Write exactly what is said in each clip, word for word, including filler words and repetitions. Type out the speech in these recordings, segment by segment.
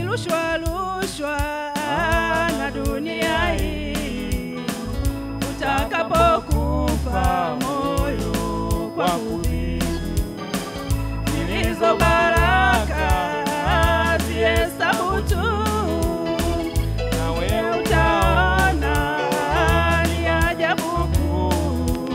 rushwa rushwa na dunia hii, utakapokufa moyo kwa kudhini, zilizo baraka zihesabu tu, nawe utaona ni ajabu kuu.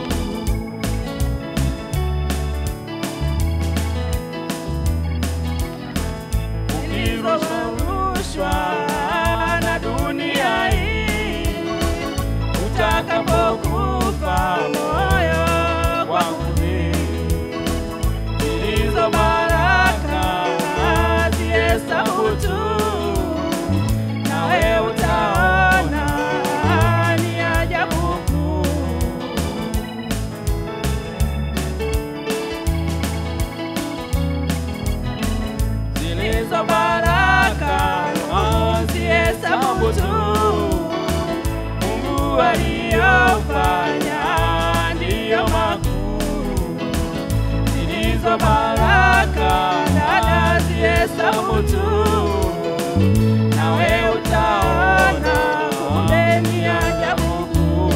Ukirushwa na dunia hii, utakapokufa moyo kwa kudhini, zilizo baraka zihesabu tu, nawe utaona ni ajabu kuu. Zilizo baraka zihesabu tu, Mungu aliyofanya ndiyo makuu. Zilizo baraka dada zihesabu tu, nawe utaona kumbe ni ajabu kuu.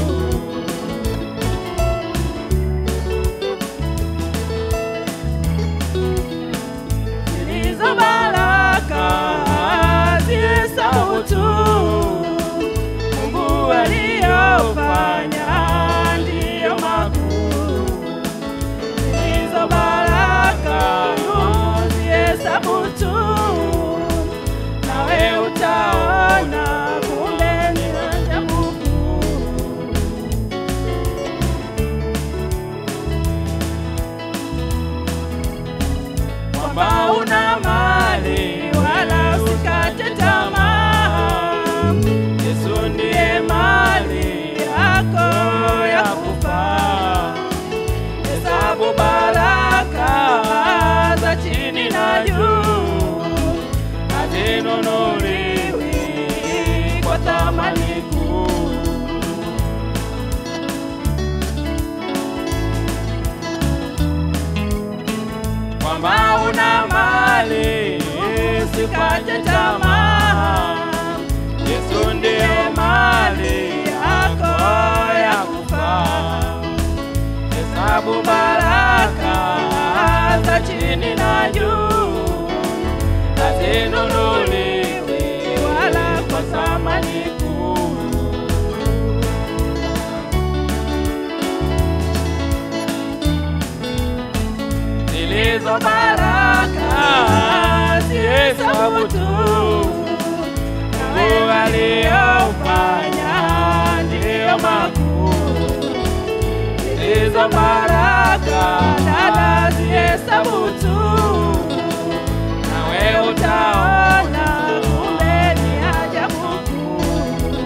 Zilizo baraka zihesabu tu, Mungu aliyofanya ndiyo makuu. Zilizo baraka zihesabu tu, nawe utaona kumbe ni ajabu kuu. Kwamba una mali wala usikate tamaa, Yesu ndiye mali yako ya kufaa. Hesabu baraka za chini na juu, hazinunuliwi kwa thamani kuu. Kwamba una mali usikate tamaa, Yesu ndiye mali yako ya kufaa. Hesabu baraka za chini na juu, hazinunuliwi wala kwa thamani kuu. Zilizo baraka zihesabu tu, Mungu aliyofanya ndiyo makuu. Zilizo baraka dada zihesabu tu, nawe utaona kumbe ni ajabu kuu.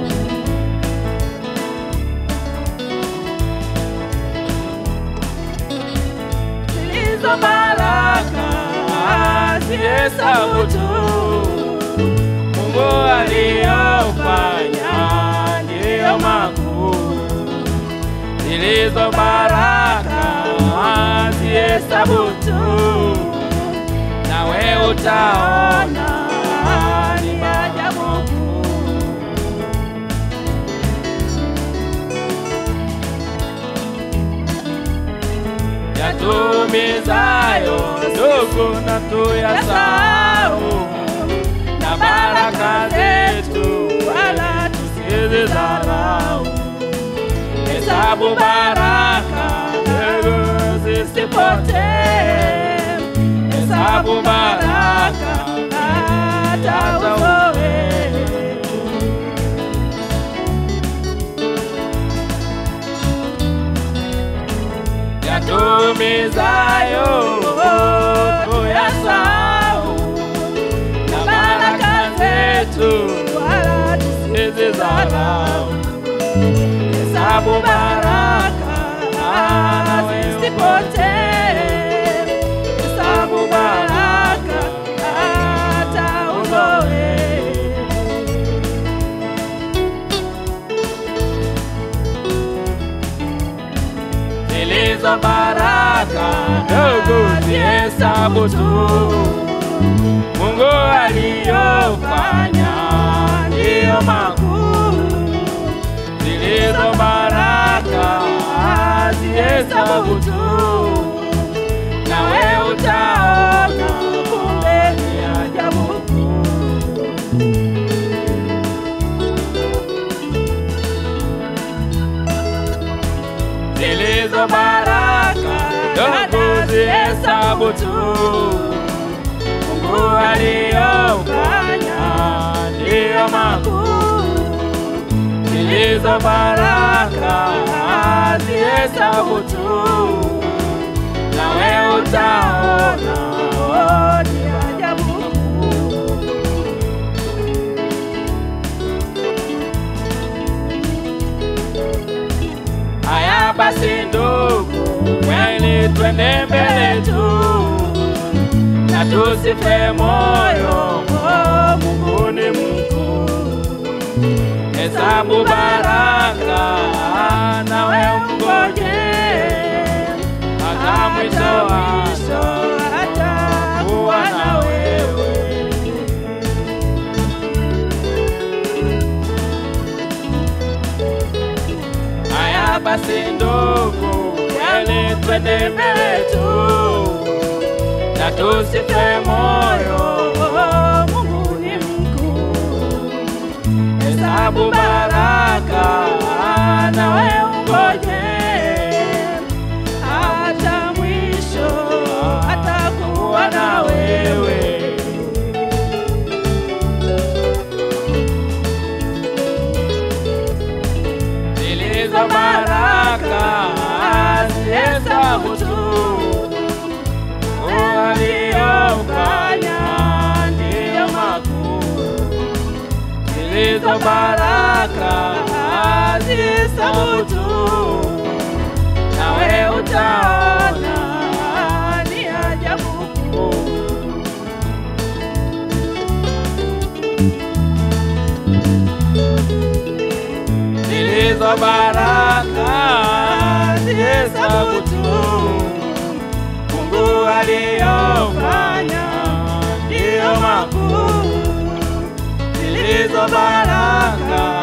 Zilizo baraka zihesabu tu, Mungu aliyofanya ndiyo makuu. Zilizo baraka zihesabu tu, nawe utaona ni ajabu kuu. Yatumizayo ndugu na tuyasahau, na baraka zetu wala tusizidharau. Hesabu baraka ndugu zisipotee, hesabu baraka hata uzoe. Yatumizayo tuyasahau, na baraka zetu wala tusizidharau. Hesabu baraka zisipotee, hesabu baraka hata uzoe. Zilizo baraka ndugu zihesabu tu, Mungu aliyofanya zihesabu tu, nawe utaona kumbe ni ajabu kuu. Zilizo baraka ndogo zihesabu tu, Mungu aliyofanya ndiyo makuu. Zilizo baraka zihesabu tu, nawe utaona oh, ni ajabu kuu. Haya basi ndugu, kweli twende mbele tu, na tusife moyo, oh, Mungu ni mkuu. Hesabu baraka nawe mgoje, hata mwisho atakuwa na wewe. Haya basi ndugu, kweli twende mbele tu, na tusife moyo, Mungu ni mkuu. Hesabu baraka nawe ungoje, hata mwisho atakuwa na wewe. Zilizo baraka zihesabu tu, aliyofanya ndiyo makuu. Zilizo baraka zihesabu tu, nawe utaona ni ajabu kuu. Zilizo baraka zihesabu tu, Mungu aliyofanya ndiyo makuu. Zilizo baraka